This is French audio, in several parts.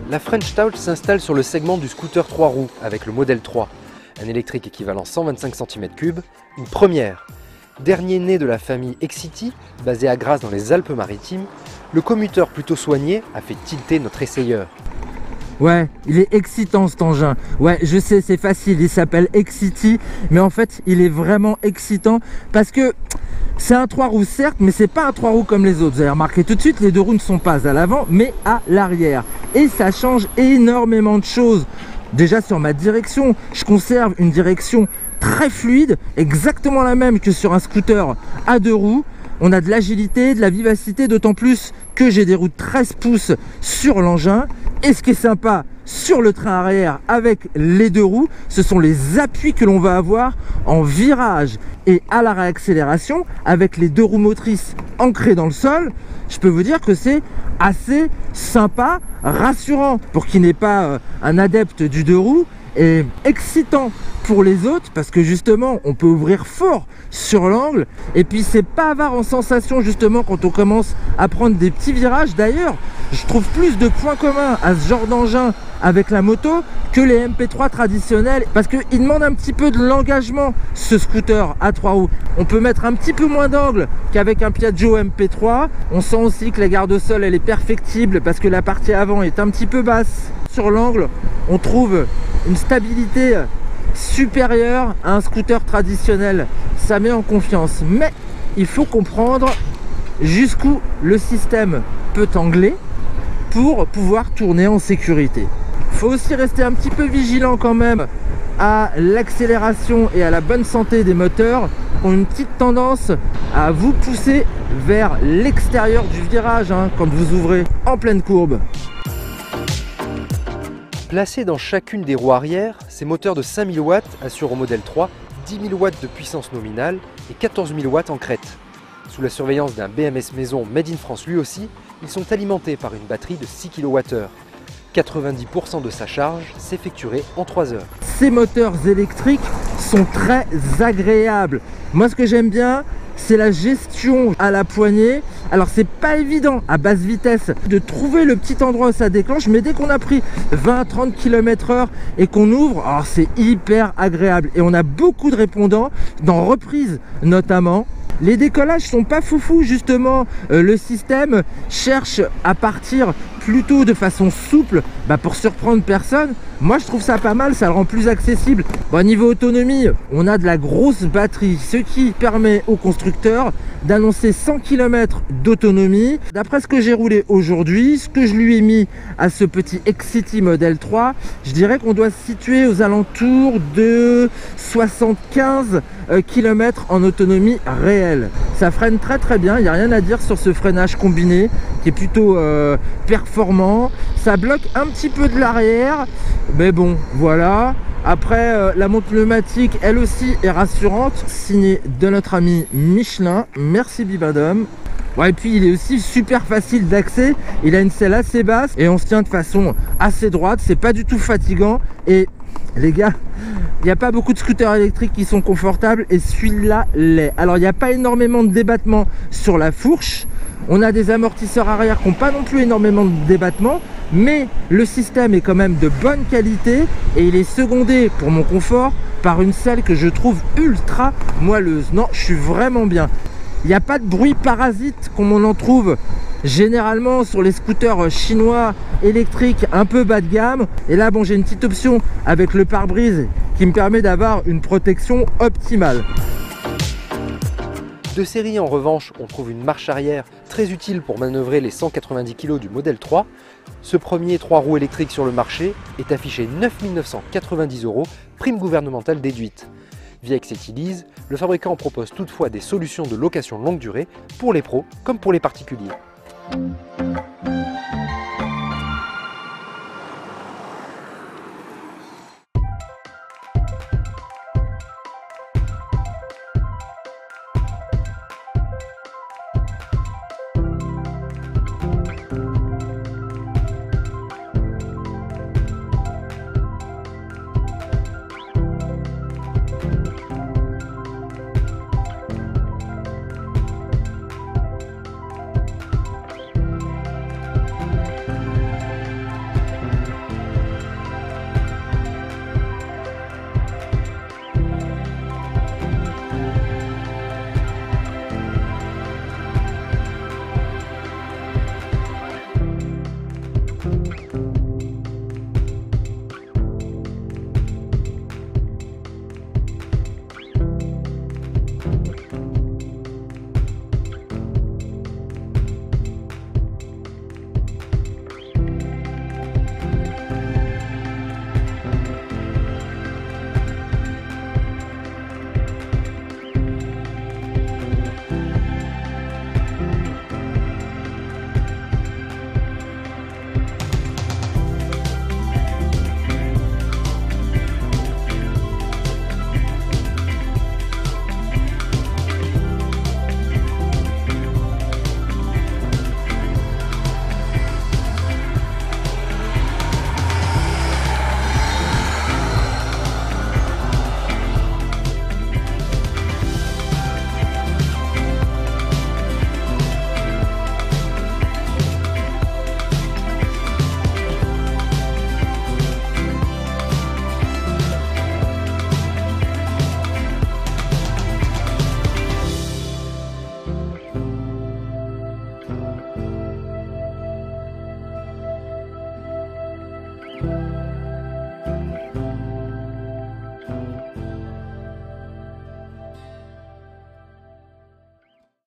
La French Touch s'installe sur le segment du scooter 3 roues avec le modèle 3, un électrique équivalent 125 cm3, une première. Dernier né de la famille Excity, basée à Grasse dans les Alpes-Maritimes, le commuteur plutôt soigné a fait tilter notre essayeur. Ouais, il est excitant cet engin. Ouais, je sais, c'est facile, il s'appelle Excity, mais en fait, il est vraiment excitant parce que c'est un 3 roues certes, mais c'est pas un 3 roues comme les autres. Vous avez remarqué tout de suite, les deux roues ne sont pas à l'avant, mais à l'arrière. Et ça change énormément de choses. Déjà sur ma direction, je conserve une direction très fluide, exactement la même que sur un scooter à deux roues. On a de l'agilité, de la vivacité, d'autant plus que j'ai des roues de 13 pouces sur l'engin. Et ce qui est sympa sur le train arrière avec les deux roues, ce sont les appuis que l'on va avoir en virage et à la réaccélération avec les deux roues motrices ancrées dans le sol. Je peux vous dire que c'est assez sympa, rassurant pour qui n'est pas un adepte du deux roues et excitant pour les autres parce que justement on peut ouvrir fort sur l'angle et puis c'est pas avare en sensation justement quand on commence à prendre des petits virages. D'ailleurs je trouve plus de points communs à ce genre d'engin avec la moto que les MP3 traditionnels parce qu'il demande un petit peu de l'engagement ce scooter à 3 roues. On peut mettre un petit peu moins d'angle qu'avec un Piaggio MP3. On sent aussi que la garde au sol elle est perfectible parce que la partie avant est un petit peu basse. Sur l'angle on trouve une stabilité supérieure à un scooter traditionnel. Ça met en confiance, mais il faut comprendre jusqu'où le système peut angler pour pouvoir tourner en sécurité. Il faut aussi rester un petit peu vigilant quand même à l'accélération et à la bonne santé des moteurs qui ont une petite tendance à vous pousser vers l'extérieur du virage quand vous ouvrez en pleine courbe. Placés dans chacune des roues arrière, ces moteurs de 5000 watts assurent au modèle 3 10 000 watts de puissance nominale et 14 000 watts en crête. Sous la surveillance d'un BMS maison Made in France lui aussi, ils sont alimentés par une batterie de 6 kWh. 90% de sa charge s'effectuerait en 3 heures. Ces moteurs électriques sont très agréables. Moi ce que j'aime bien, c'est la gestion à la poignée. Alors c'est pas évident à basse vitesse de trouver le petit endroit où ça déclenche, mais dès qu'on a pris 20-30 km/h et qu'on ouvre, alors c'est hyper agréable. Et on a beaucoup de répondants, dans reprise notamment. Les décollages sont pas foufou justement, le système cherche à partir plutôt de façon souple pour surprendre personne. Moi je trouve ça pas mal, ça le rend plus accessible. Bon, niveau autonomie, on a de la grosse batterie, ce qui permet au constructeur d'annoncer 100 km d'autonomie. D'après ce que j'ai roulé aujourd'hui, ce que je lui ai mis à ce petit Excity Model 3, je dirais qu'on doit se situer aux alentours de 75 km en autonomie réelle. Ça freine très très bien, il n'y a rien à dire sur ce freinage combiné qui est plutôt performant. Ça bloque un petit peu de l'arrière, mais bon voilà. Après la montre pneumatique elle aussi est rassurante, signée de notre ami Michelin, merci Bibadom. Ouais, et puis il est aussi super facile d'accès, il a une selle assez basse et on se tient de façon assez droite, c'est pas du tout fatigant. Et les gars, il n'y a pas beaucoup de scooters électriques qui sont confortables et celui-là l'est. Alors il n'y a pas énormément de débattement sur la fourche, on a des amortisseurs arrière qui n'ont pas non plus énormément de débattement, mais le système est quand même de bonne qualité et il est secondé pour mon confort par une selle que je trouve ultra moelleuse. Non, je suis vraiment bien. Il n'y a pas de bruit parasite comme on en trouve généralement sur les scooters chinois électriques un peu bas de gamme. Et là, bon, j'ai une petite option avec le pare-brise qui me permet d'avoir une protection optimale. De série, en revanche, on trouve une marche arrière très utile pour manœuvrer les 190 kg du modèle 3. Ce premier 3 roues électrique sur le marché est affiché 9 990 €, prime gouvernementale déduite. Via Excity, le fabricant propose toutefois des solutions de location longue durée pour les pros comme pour les particuliers.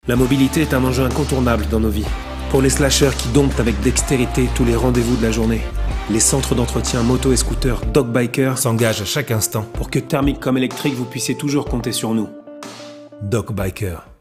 La mobilité est un enjeu incontournable dans nos vies. Pour les slashers qui domptent avec dextérité tous les rendez-vous de la journée, les centres d'entretien moto et scooter Doc Biker s'engagent à chaque instant pour que thermique comme électrique, vous puissiez toujours compter sur nous. Doc Biker.